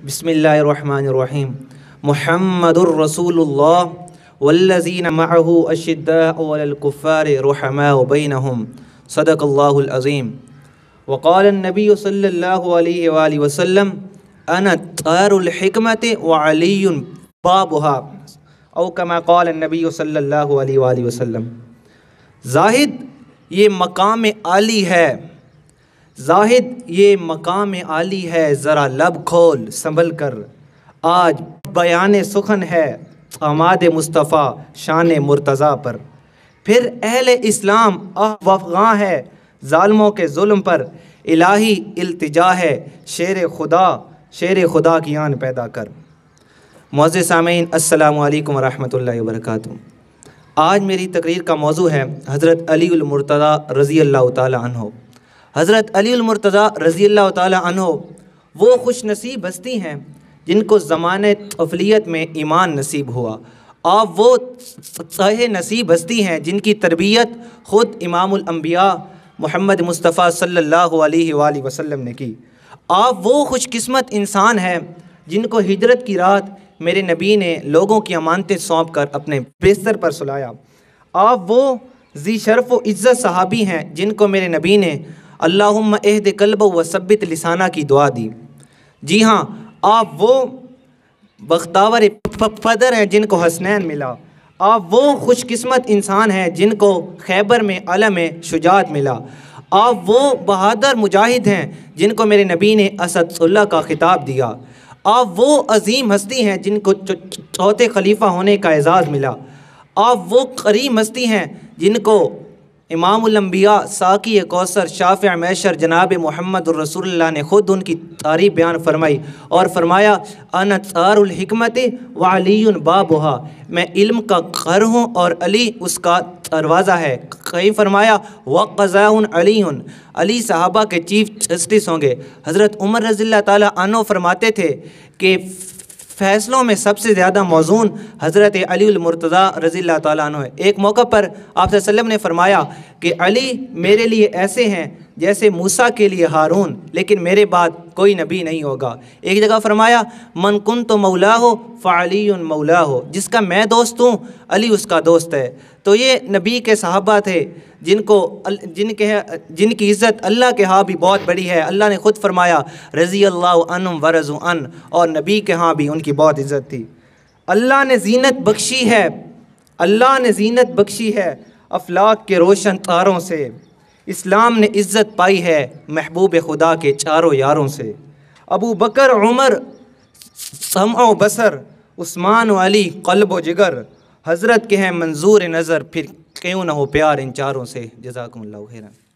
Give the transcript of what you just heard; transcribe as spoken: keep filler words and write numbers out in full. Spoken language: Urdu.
بسم اللہ الرحمن الرحیم محمد الرسول اللہ والذین معه اشداء علی الکفار رحماء بینہم صدق اللہ العظیم وقال النبی صلی اللہ علیہ وآلہ وسلم انا طار الحکمت وعلی بابها او کما قال النبی صلی اللہ علیہ وآلہ وسلم۔ زاہد یہ مقام عالی ہے، زاہد یہ مقام عالی ہے، ذرا لب کھول سنبھل کر، آج بیان سخن ہے آماد مصطفیٰ شان مرتضیٰ پر۔ پھر اہل اسلام آہ وفغاں ہے ظالموں کے ظلم پر، الہی التجا ہے شیر خدا شیر خدا کی آن پیدا کر۔ معزز سامعین السلام علیکم ورحمۃ اللہ وبرکاتہ۔ آج میری تقریر کا موضوع ہے حضرت علی المرتضیٰ رضی اللہ تعالیٰ عنہ۔ حضرت علی المرتضیٰ رضی اللہ تعالیٰ عنہ وہ خوش نصیب ہستی ہیں جن کو زمانۂ طفلیت میں ایمان نصیب ہوا، اور وہ صحیح نصیب ہستی ہیں جن کی تربیت خود امام الانبیاء محمد مصطفیٰ صلی اللہ علیہ وآلہ وسلم نے کی۔ آپ وہ خوش قسمت انسان ہیں جن کو ہجرت کی رات میرے نبی نے لوگوں کی امانتیں سونپ کر اپنے بستر پر سلایا۔ آپ وہ ذی شرف و عزت صحابی ہیں جن کو میرے نبی نے اللہم اہد قلب و ثبت لسانہ کی دعا دی۔ جی ہاں، آپ وہ بختاور پدر ہیں جن کو حسنین ملا۔ آپ وہ خوش قسمت انسان ہیں جن کو خیبر میں علم شجاعت ملا۔ آپ وہ بہادر مجاہد ہیں جن کو میرے نبی نے اسد اللہ کا خطاب دیا۔ آپ وہ عظیم ہستی ہیں جن کو چوتھے خلیفہ ہونے کا اعزاز ملا۔ آپ وہ کریم ہستی ہیں جن کو امام الانبیاء ساقی کوثر شافع محشر جناب محمد الرسول اللہ نے خود ان کی تعریف بیان فرمائی اور فرمایا انا طار الحکمت وعلی بابها، میں علم کا غر ہوں اور علی اس کا دروازہ ہے۔ کہیں فرمایا وقضاء علی، علی صحابہ کے چیف جسٹس ہوں گے۔ حضرت عمر رضی اللہ تعالیٰ عنہ فرماتے تھے کہ فیصلوں میں سب سے زیادہ موزون حضرت علی المرتضیٰ رضی اللہ تعالیٰ عنہ ہے۔ ایک موقع پر آپ صلی اللہ علیہ وسلم نے فرمایا کہ علی میرے لیے ایسے ہیں جیسے موسیٰ کے لیے ہارون، لیکن میرے بعد کوئی نبی نہیں ہوگا۔ ایک جگہ فرمایا من کنت مولاہ فعلی مولاہ، جس کا میں دوست ہوں علی اس کا دوست ہے۔ تو یہ نبی کے صحابہ تھے جن کو جن کے جن کی عزت اللہ کے ہاں بھی بہت بڑی ہے۔ اللہ نے خود فرمایا رضی اللہ عنہم ورضوا عنہ، اور نبی کے ہاں بھی ان کی بہت عزت تھی۔ اللہ نے زینت بخشی ہے، اللہ نے زینت بخشی ہے افلاک کے روشن تاروں سے، اسلام نے عزت پائی ہے محبوب خدا کے چاروں یاروں سے۔ ابو بکر عمر سمع و بصر، عثمان و علی قلب و جگر، حضرت کے ہیں منظور نظر، پھر کیوں نہ ہو پیار ان چاروں سے۔ جزاکم اللہ خیرا۔